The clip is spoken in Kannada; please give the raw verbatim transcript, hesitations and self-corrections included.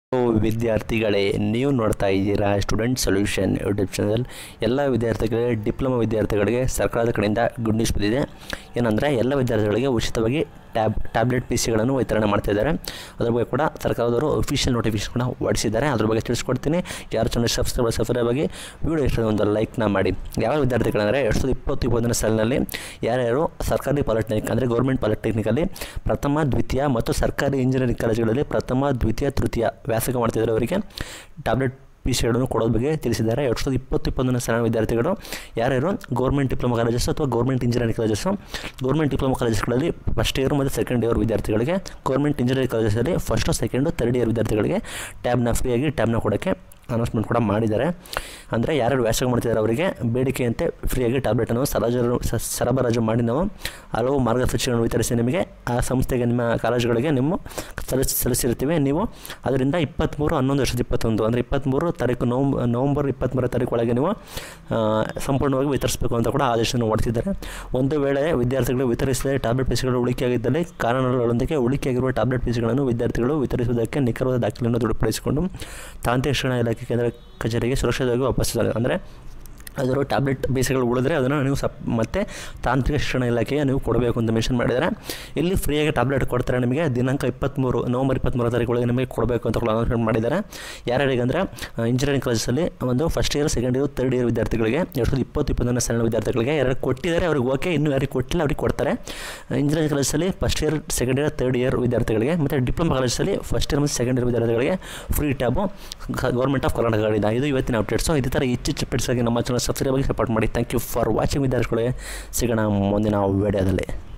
ವಿದ್ಯಾರ್ಥಿಗಳೇ, ನೀವು ನೋಡ್ತಾ ಇದ್ದೀರಾ ಸ್ಟೂಡೆಂಟ್ ಸೊಲ್ಯೂಷನ್ ಯೂಟ್ಯೂಬ್ ಚಾನಲ್. ಎಲ್ಲ ವಿದ್ಯಾರ್ಥಿಗಳಿಗೆ, ಡಿಪ್ಲೊಮಾ ವಿದ್ಯಾರ್ಥಿಗಳಿಗೆ ಸರ್ಕಾರದ ಕಡೆಯಿಂದ ಗುಡ್ ನ್ಯೂಸ್ ಬಂದಿದೆ. ಏನಂದರೆ ಎಲ್ಲ ವಿದ್ಯಾರ್ಥಿಗಳಿಗೆ ಉಚಿತವಾಗಿ ಟ್ಯಾಬ್ ಟ್ಯಾಬ್ಲೆಟ್ ಪಿ ಸಿಗಳನ್ನು ವಿತರಣೆ ಮಾಡ್ತಾಯಿದ್ದಾರೆ. ಅದ್ರ ಬಗ್ಗೆ ಕೂಡ ಸರ್ಕಾರದವರು ಅಫಿಷಿಯಲ್ ನೋಟಿಫಿಕೇಶನ್ ಕೂಡ ಹೊರಡಿಸಿದ್ದಾರೆ. ಅದ್ರ ಬಗ್ಗೆ ತಿಳಿಸ್ಕೊಡ್ತೀನಿ. ಯಾರು ಚಾನಲ್ ಸಬ್ಸ್ಕ್ರೈಬ್ ಸಬ್ಸ್ಕ್ರೈಬ್ ಆಗಿ ವಿಡಿಯೋ ಇಷ್ಟ ಒಂದು ಲೈಕ್ನ ಮಾಡಿ. ಯಾವ ವಿದ್ಯಾರ್ಥಿಗಳಂದರೆ ಎರಡು ಸಾವಿರದ ಇಪ್ಪತ್ತು ಇಪ್ಪತ್ತೊಂದನೇ ಸಾಲಿನಲ್ಲಿ ಯಾರ್ಯಾರು ಸರ್ಕಾರಿ ಪಾಲಿಟೆಕ್ನಿಕ್ ಅಂದರೆ ಗೌರ್ಮೆಂಟ್ ಪಾಲಿಟೆಕ್ನಿಕಲ್ಲಿ ಪ್ರಥಮ ದ್ವಿತೀಯ ಮತ್ತು ಸರ್ಕಾರಿ ಇಂಜಿನಿಯರಿಂಗ್ ಕಾಲೇಜುಗಳಲ್ಲಿ ಪ್ರಥಮ ದ್ವಿತೀಯ ತೃತೀಯ ವ್ಯಾಸಂಗ ಮಾಡ್ತಿದ್ದಾರೆ ಅವರಿಗೆ ಟ್ಯಾಬ್ಲೆಟ್ ಪಿ ಸಿಗಳನ್ನು ಕೊಡೋದ್ರ ಬಗ್ಗೆ ತಿಳಿಸಿದ್ದಾರೆ. ಎರಡು ಸಾವಿರದ ಇಪ್ಪತ್ತು ಇಪ್ಪತ್ತೊಂದನೇ ಸಾಲಿನ ವಿದ್ಯಾರ್ಥಿಗಳು ಯಾರ್ಯಾರು ಗೌರ್ಮೆಂಟ್ ಡಿಪ್ಲೊಮಾ ಕಾಲೇಜಸ್ ಅಥವಾ government engineering colleges government diploma ಕಾಲೇಜಸ್ಗಳಲ್ಲಿ ಫಸ್ಟ್ ಇಯರ್ ಮತ್ತು ಸೆಕೆಂಡ್ ಇಯರ್ ವಿದ್ಯಾರ್ಥಿಗಳಿಗೆ, ಗೌರ್ಮೆಂಟ್ ಇಂಜಿನಿಯರಿಂಗ್ ಕಾಲೇಜಸಲ್ಲಿ ಫಸ್ಟು ಸೆಕೆಂಡು ಥರ್ಡ್ ಇಯರ್ ವಿದ್ಯಾರ್ಥಿಗಳಿಗೆ ಟ್ಯಾಬ್ನ ಫ್ರೀಯಾಗಿ ಟ್ಯಾಬ್ನ ಕೊಡೋಕ್ಕೆ ಅನೌನ್ಸ್ಮೆಂಟ್ ಕೂಡ ಮಾಡಿದ್ದಾರೆ. ಅಂದರೆ ಯಾರ್ಯಾರು ವ್ಯಾಸಂಗ ಮಾಡ್ತಿದ್ದಾರೆ ಅವರಿಗೆ ಬೇಡಿಕೆಯಂತೆ ಫ್ರೀಯಾಗಿ ಟ್ಯಾಬ್ಲೆಟನ್ನು ಸರಾಜು ಸರಬರಾಜು ಮಾಡಿ ನಾವು ಹಲವು ಮಾರ್ಗಸೂಚಿಗಳನ್ನು ವಿತರಿಸಿ ನಿಮಗೆ ಆ ಸಂಸ್ಥೆಗೆ, ನಿಮ್ಮ ಕಾಲೇಜುಗಳಿಗೆ ನಿಮ್ಮ ಸಲ್ಲಿಸಿ ಸಲ್ಲಿಸಿರ್ತೀವಿ. ನೀವು ಅದರಿಂದ ಇಪ್ಪತ್ತ್ಮೂರು ಹನ್ನೊಂದು ಎರಡು ಸಾವಿರದ ಇಪ್ಪತ್ತೊಂದು ಅಂದರೆ ಇಪ್ಪತ್ತ್ಮೂರು ತಾರೀಕು ನವಂಬರ್ ನವಂಬರ್ ಇಪ್ಪತ್ತ್ಮೂರನೇ ತಾರೀಕು ಒಳಗೆ ನೀವು ಸಂಪೂರ್ಣವಾಗಿ ವಿತರಿಸಬೇಕು ಅಂತ ಕೂಡ ಆದೇಶವನ್ನು ಹೊರಡಿಸಿದ್ದಾರೆ. ಒಂದು ವೇಳೆ ವಿದ್ಯಾರ್ಥಿಗಳು ವಿತರಿಸಿದ ಟ್ಯಾಬ್ಲೆಟ್ ಪೀಸ್ಗಳು ಉಳಿಕೆಯಾಗಿದ್ದಲ್ಲಿ ಕಾರಣಗಳೊಂದಿಗೆ ಉಳಿಕೆಯಾಗಿರುವ ಟ್ಯಾಬ್ಲೆಟ್ ಪೀಸ್ಗಳನ್ನು ವಿದ್ಯಾರ್ಥಿಗಳು ವಿತರಿಸುವುದಕ್ಕೆ ನಿಖರವಾದ ದಾಖಲೆಯನ್ನು ದೃಢಪಡಿಸಿಕೊಂಡು ತಾಂತ್ರಿಕ ಶಿಕ್ಷಣ ಇಲಾಖೆ ಕೇಂದ್ರ ಕಚೇರಿಗೆ ಸುರಕ್ಷಿತವಾಗಿ ವಾಪಸ್ಸಿದ್ದಾರೆ. ಅಂದರೆ ಅದರ ಟ್ಯಾಬ್ಲೆಟ್ ಬೇಸಿಗಳು ಉಳಿದ್ರೆ ಅದನ್ನು ನೀವು ಸಪ್ ಮತ್ತು ತಾಂತ್ರಿಕ ಶಿಕ್ಷಣ ಇಲಾಖೆಗೆ ನೀವು ಕೊಡಬೇಕು ಅಂತ ಮೆನ್ಷನ್ ಮಾಡಿದ್ದಾರೆ. ಇಲ್ಲಿ ಫ್ರೀಯಾಗಿ ಟ್ಯಾಬ್ಲೆಟ್ ಕೊಡ್ತಾರೆ. ನಿಮಗೆ ದಿನಾಂಕ ಇಪ್ಪತ್ತ್ಮೂರು ನವಂಬರ್ ಇಪ್ಪತ್ತ್ಮೂರು ತಾರೀಕು ನಿಮಗೆ ಕೊಡಬೇಕು ಅಂತ ಕೂಡ ಅನೌನ್ಸ್ಮೆಂಟ್ ಮಾಡಿದ್ದಾರೆ. ಯಾರ್ಯಾರಿಗೆ ಅಂದರೆ ಇಂಜಿನಿಯರಿಂಗ್ ಕಾಲೇಜಲ್ಲಿ ಒಂದು first year second year third year ವಿದ್ಯಾರ್ಥಿಗಳಿಗೆ, ಎರಡು ಸಾವಿರದ ಇಪ್ಪತ್ತು ಇಪ್ಪತ್ತೊಂದನೇ ಸಾಲಿನ ವಿದ್ಯಾರ್ಥಿಗಳಿಗೆ ಯಾರು ಕೊಟ್ಟಿದ್ದಾರೆ ಅವ್ರಿಗೆ ಓಕೆ, ಇನ್ನೂ ಯಾರಿಗೆ ಕೊಟ್ಟಿಲ್ಲ ಅವ್ರಿಗೆ ಕೊಡ್ತಾರೆ. ಇಂಜಿನಿಯರಿಂಗ್ ಕಾಲೇಜಲ್ಲಿ first year second year third year ವಿದ್ಯಾರ್ಥಿಗಳಿಗೆ ಮತ್ತು ಡಿಪ್ಲೊಮಾ ಕಾಲೇಜಲ್ಲಿ ಫಸ್ಟ್ ಇಯರ್ ಮತ್ತು ಸೆಕೆಂಡ್ ಇಯರ್ ವಿದ್ಯಾರ್ಥಿಗಳಿಗೆ ಫ್ರೀ ಟ್ಯಾಬು ಗೌರ್ಮೆಂಟ್ ಆಫ್ ಕರ್ನಾಟಕದಿಂದ. ಇದು ಇವತ್ತಿನ ಅಪ್ಡೇಟ್ಸು. ಇದೇ ಥರ ಹೆಚ್ಚು ಅಪ್ಡೇಟ್ಸ್ಗಾಗಿ ನಮ್ಮ ಚಾನಲ್ ಸಬ್ಸ್ಕ್ರೈಬ್ ಆಗಿ ಸಪೋರ್ಟ್ ಮಾಡಿ. ಥ್ಯಾಂಕ್ ಯು ಫಾರ್ ವಾಚಿಂಗ್ ವಿದ್ಯಾರ್ಥಿಗಳೇ. ಸಿಗೋಣ ಮುಂದಿನ ವಿಡಿಯೋದಲ್ಲಿ.